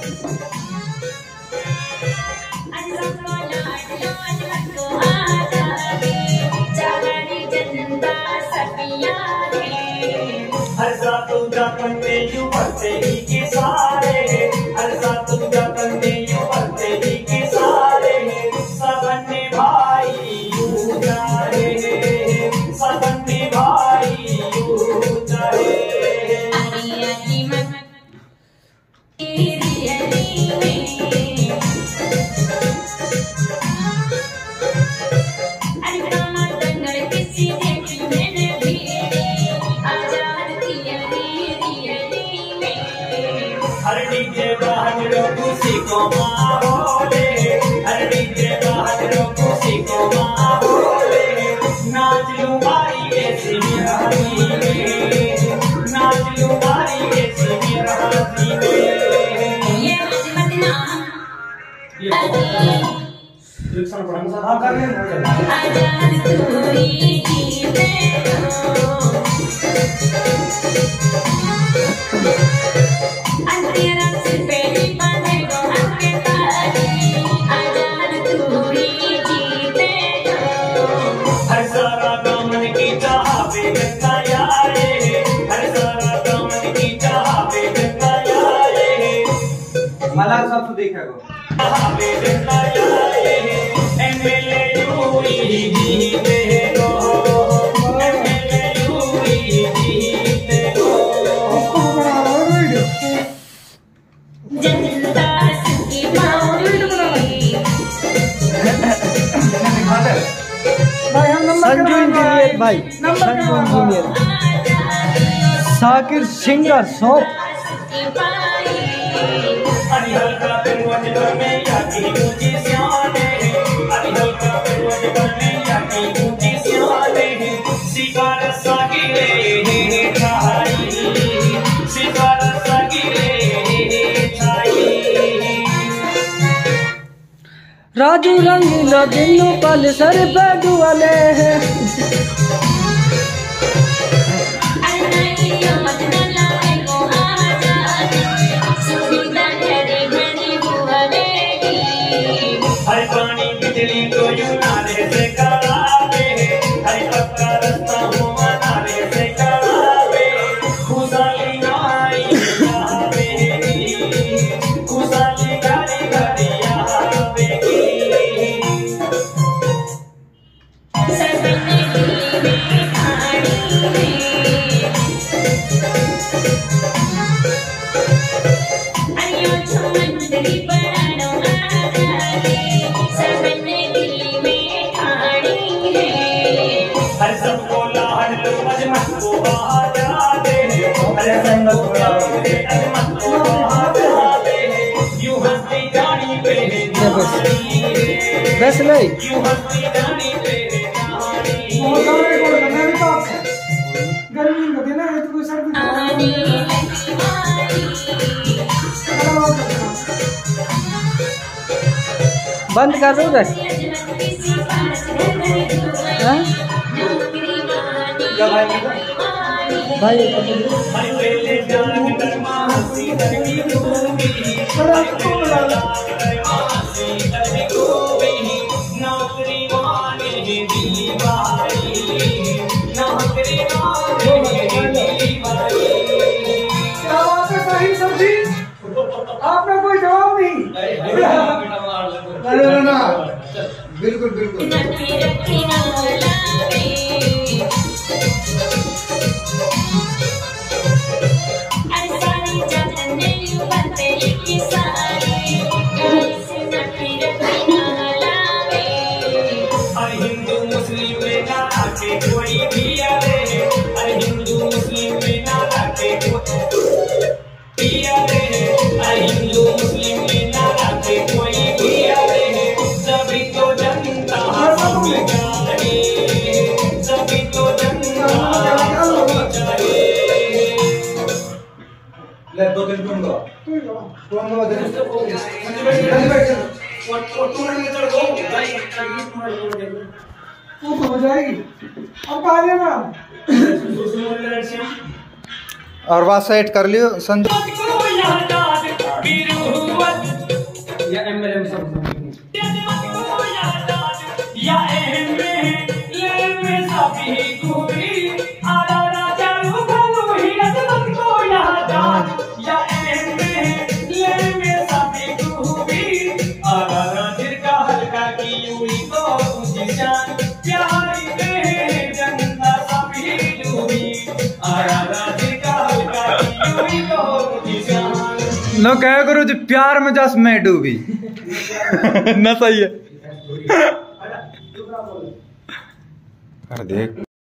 हर साथ तुझा कंधे यूं भरते ही के सारे, हर साथ तुझा कंधे यूं भरते ही के सारे, सबने भाई यूं जाए, सबने भाई यूं जाए। हर डीजे बहादुरों खुशी को माहौले, हर डीजे बहादुरों खुशी को माहौले, नाच लूं बारी ऐसी राती में, नाच लूं बारी ऐसी राती में। ये मदना हाँ कर लें आजाद तूरी जीते मला सब देखा को संजू इंजीनियर भाई, Sanju engineer, Sakir singer shop. Raju Rangeela दिनों पल सर पे डुआले है। हर पानी बिजली को यूं नारे से करावे, हर पक्का रास्ता हुआ नारे से करावे, खुशाली आई आवेगी, खुशाली घड़ी घड़ी आवेगी। सबने दिल में ठानी है, अयो छमंदरी बनानो हर सबको लाड लो अजमत को बहाजा दे, हर सबको अजमत को बहाजा दे, यूं हंसती जानी पे बस ले यूं हंसती जानी पे गर्मी का दिन है तो कोई सर्दी बंद कर दो रे। भाई नौकरी वाले दिली भाई, नौकरी वाले दिली भाई। क्या बात है सही सब्जी, आपका कोई जवाब नहीं। अरे ना बिल्कुल बिल्कुल हिंदू मुस्लिम में ना आके कोई भी आवे, अरे हिंदू मुस्लिम में ना आके कोई आवे, अरे हिंदू मुस्लिम में ना आके कोई भी आवे, सभी तो जनता समझाए, सभी तो जनता समझाए। ले दो दिन दूंगा वो तो हो जाएगी। अब आ जाना और बात सेट कर लियो संजय। या एमएलएम सब या एमे ले में सभी खूबी आरा राजा रुगलू ही अजमत को याद या एमे ले में सभी खूबी आरा राजा का हल्का की यूरी तो तुझे जान प्यारी में जनता सभी डूबी आरा राजा का हल्का की यूरी तो तुझे जान लो कह करो जो प्यार में जस मैं डूबी ना सही है। अरे देख